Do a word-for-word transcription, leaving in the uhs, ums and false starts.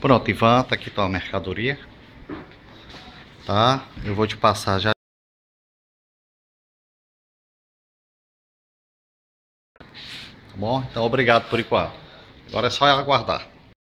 Pronto, Ivan, tá aqui tua mercadoria. Tá? Eu vou te passar já. Tá bom? Então obrigado por enquanto. Agora é só aguardar.